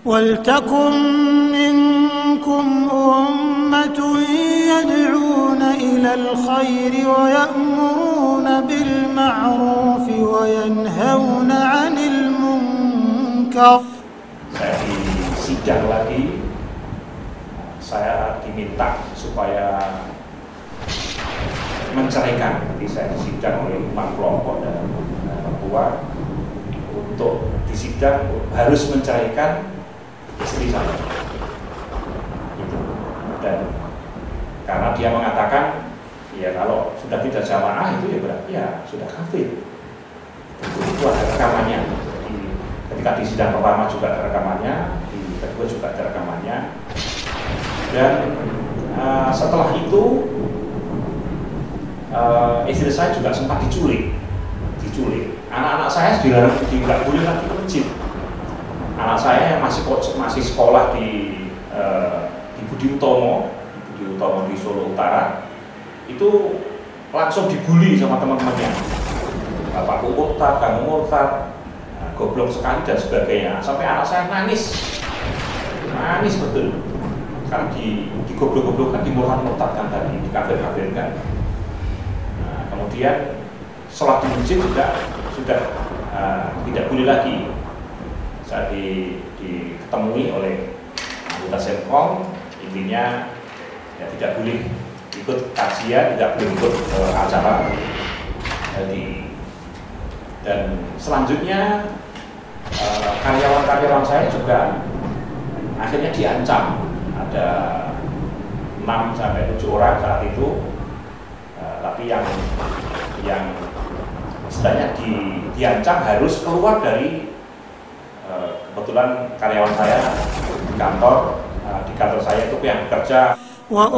وَلْتَكُنْ مِنْكُمْ أُمَّةٌ يَدْعُونَ إِلَى الْخَيْرِ وَيَأْمُرُونَ بِالْمَعْرُوفِ وَيَنْهَوْنَ عَنِ الْمُنْكَرِ. Saya disidang lagi, saya diminta supaya menceraikan. Jadi saya disidang oleh imam kelompok dan ketua untuk disidang harus menceraikan istri saya. Gitu. Dan karena dia mengatakan, ya kalau sudah tidak jamaah itu ya berarti ya sudah kafir. Itu ada rekamannya. Jadi, ketika di sidang pertama juga ada rekamannya, di kedua juga ada rekamannya. Dan setelah itu istri saya juga sempat diculik. Anak-anak saya dilarang, tidak boleh lagi ke masjid. Anak saya yang masih sekolah di Budi Utomo di Solo Utara, itu langsung dibully sama teman-temannya. Bapakku murtad, kamu murtad, goblok sekali dan sebagainya. Sampai anak saya nangis betul. Karena digoblok-goblokkan, dimurtad-murtadkan tadi, dikafir-kafirkan. Nah, kemudian sholat di masjid juga sudah tidak boleh lagi. Saya diketemui oleh anggota Selkom, intinya ya tidak boleh ikut kajian, tidak boleh ikut acara. Dan selanjutnya karyawan-karyawan saya juga akhirnya diancam. Ada 6-7 orang saat itu, tapi yang istilahnya diancam harus keluar dari kebetulan karyawan saya di kantor saya itu yang bekerja. Wa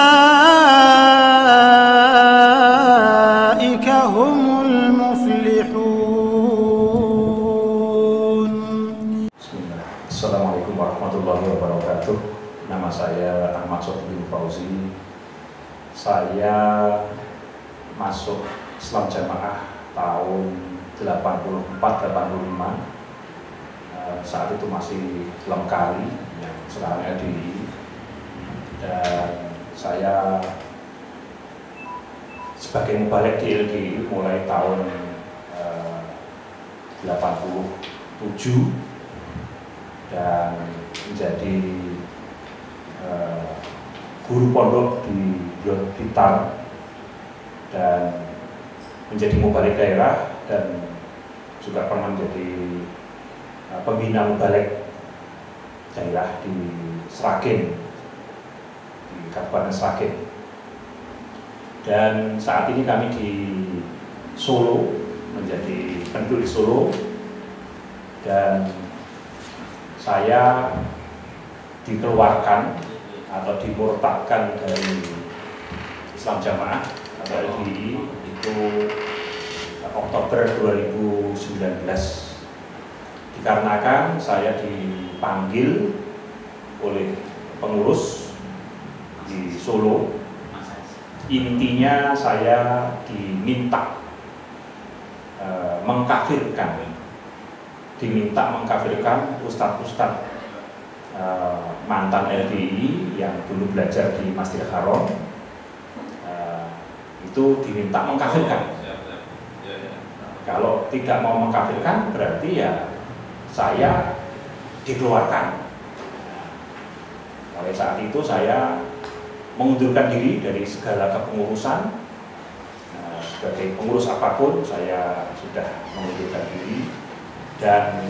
ulaika humul muflihun. Bismillah. Assalamualaikum warahmatullahi wabarakatuh. Nama saya Ahmad Sofiuddin Fauzi. Saya masuk Islam Jamaah tahun 84-85. Saat itu masih Lemkari, yang sekarang LDI. Dan saya sebagai mubalik di LDI mulai tahun 87 dan menjadi guru pondok di Blitar dan menjadi mubalik daerah dan juga pernah menjadi pembina mubalik daerah di Sragen, di Kabupaten Sragen. Dan saat ini kami di Solo, menjadi penduduk di Solo, dan saya dikeluarkan atau dimurtadkan dari Islam Jamaah atau LDI itu Oktober 2019. Dikarenakan saya dipanggil oleh pengurus di Solo, intinya saya diminta mengkafirkan ustadz-ustadz mantan LDI yang dulu belajar di Masjidil Haram, itu diminta mengkafirkan. Kalau tidak mau mengkafirkan berarti ya saya dikeluarkan. Mulai saat itu saya mengundurkan diri dari segala kepengurusan. Sebagai pengurus apapun saya sudah mengundurkan diri, dan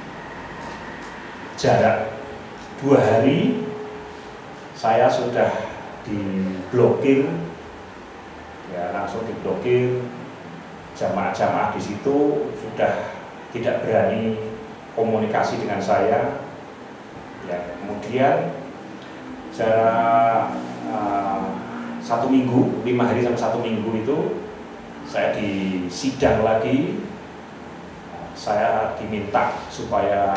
jarak 2 hari saya sudah diblokir, ya langsung diblokir. Jamaah-jamaah di situ sudah tidak berani komunikasi dengan saya. Ya, kemudian jarak 1 minggu, 5 hari sampai 1 minggu itu saya disidang lagi. Saya diminta supaya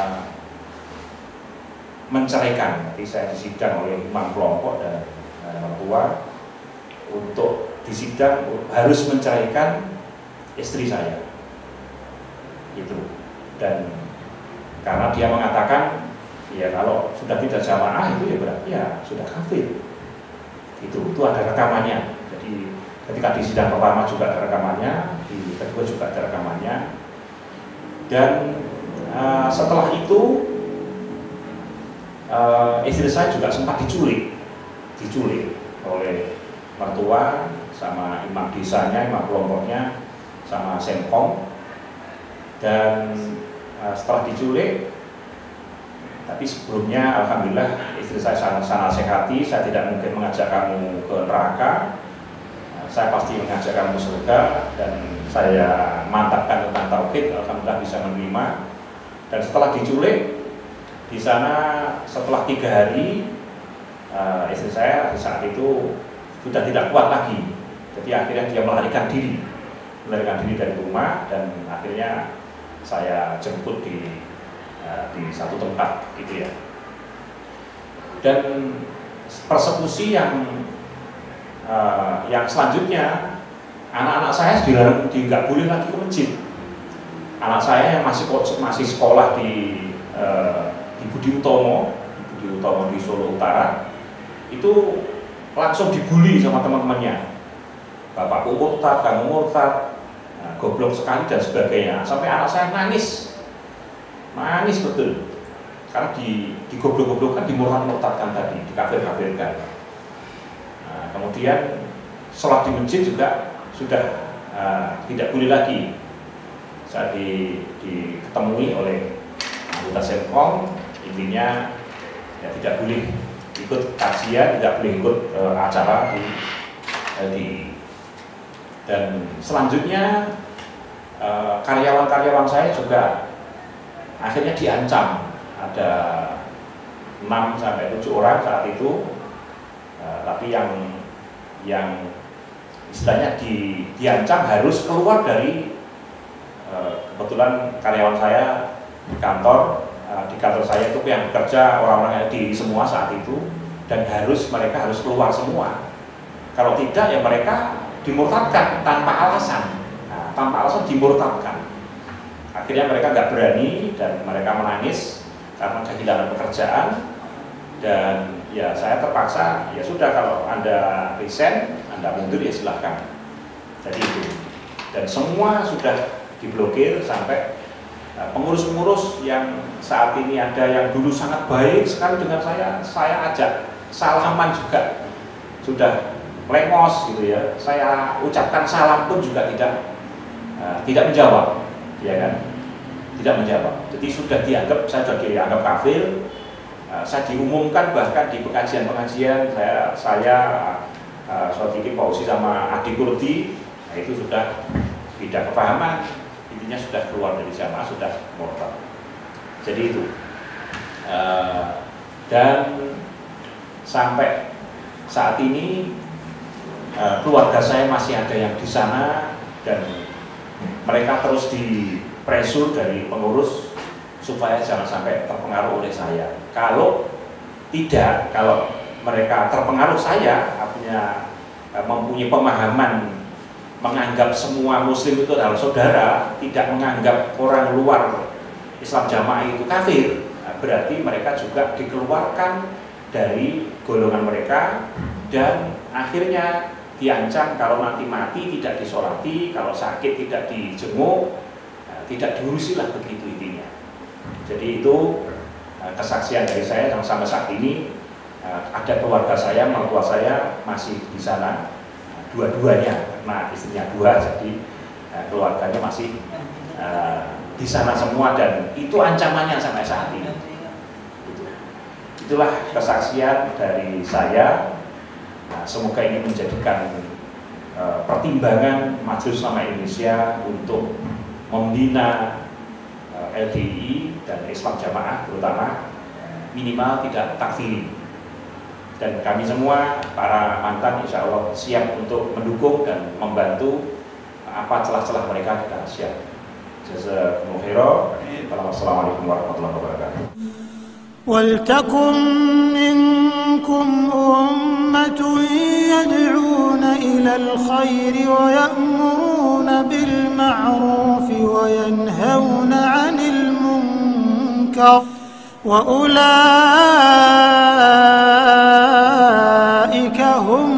menceraikan. Jadi saya disidang oleh imam kelompok dan ketua untuk disidang harus menceraikan istri saya. Itu. Dan karena dia mengatakan Ya kalau sudah tidak jamaah itu ya berarti ya sudah kafir. Itu ada rekamannya. Jadi ketika di sidang pertama juga ada rekamannya, di kedua juga ada rekamannya. Dan setelah itu istri saya juga sempat diculik oleh mertua sama imam desanya, imam kelompoknya, sama Semkom. Dan setelah diculik, tapi sebelumnya alhamdulillah istri saya sangat nasihati, saya tidak mungkin mengajak kamu ke neraka, saya pasti mengajak kamu ke surga, dan saya mantapkan tentang tauhid, alhamdulillah bisa menerima. Dan setelah diculik di sana, setelah 3 hari istri saya di saat itu sudah tidak kuat lagi, jadi akhirnya dia melarikan diri dari rumah, dan akhirnya saya jemput di satu tempat gitu ya. Dan persekusi yang selanjutnya, anak-anak saya dilarang, nggak boleh lagi ke masjid. Anak saya yang masih sekolah di Budi Utomo di Solo Utara, itu langsung dibully sama teman-temannya. Bapakku murtad, kamu murtad, goblok sekali dan sebagainya. Sampai anak saya nangis betul, karena digoblok-goblokkan, dimurtad-murtadkan tadi, dikafir-kafirkan. Nah, kemudian sholat di masjid juga sudah tidak boleh lagi. Saya diketemui oleh anggota Semkom, intinya ya tidak boleh ikut kajian, tidak boleh ikut acara dan selanjutnya karyawan-karyawan saya juga akhirnya diancam. Ada 6-7 orang saat itu, tapi yang istilahnya diancam harus keluar dari, kebetulan karyawan saya di kantor saya itu yang bekerja orang-orang LDI semua saat itu, dan mereka harus keluar semua. Kalau tidak ya mereka dimurtadkan tanpa alasan. Nah, tanpa alasan dimurtadkan. Akhirnya mereka nggak berani dan mereka menangis karena kehilangan pekerjaan. Dan ya saya terpaksa, ya sudah, kalau Anda resign, Anda mundur ya silahkan. Jadi itu. Dan semua sudah diblokir, sampai pengurus-pengurus yang saat ini ada yang dulu sangat baik sekali dengan saya ajak salaman juga sudah lengos gitu ya. Saya ucapkan salam pun juga tidak menjawab, ya kan? Tidak menjawab. Jadi saya sudah dianggap kafir. Saya diumumkan bahkan di pengajian-pengajian saya Sodiki Fauzi sama Adi Kurdi, nah itu sudah beda kepahaman, intinya sudah keluar dari jamaah, sudah murtad. Jadi itu. Dan sampai saat ini keluarga saya masih ada yang di sana, dan mereka terus dipresur dari pengurus supaya jangan sampai terpengaruh oleh saya. Kalau mereka terpengaruh saya, artinya mempunyai pemahaman menganggap semua muslim itu adalah saudara, tidak menganggap orang luar Islam jamaah itu kafir, berarti mereka juga dikeluarkan dari golongan mereka, dan akhirnya diancam kalau nanti mati tidak disolati, kalau sakit tidak dijenguk, tidak diurusilah, begitu intinya. Jadi itu kesaksian dari saya, yang sampai saat ini ada keluarga saya, mertua saya masih di sana, dua-duanya, karena istrinya 2, jadi keluarganya masih di sana semua, dan itu ancamannya sampai saat ini. Itulah kesaksian dari saya. Nah, semoga ini menjadikan pertimbangan Majelis Ulama Indonesia untuk membina LDI dan Islam jamaah, terutama minimal tidak takfiri. Dan kami semua para mantan insya Allah siap untuk mendukung dan membantu apa celah-celah mereka, kita siap. Jazakumullahu khairan. Wassalamualaikum warahmatullahi wabarakatuh. ولتكن منكم أمة يدعون إلى الخير ويأمرون بالمعروف وينهون عن المنكر وأولئك هم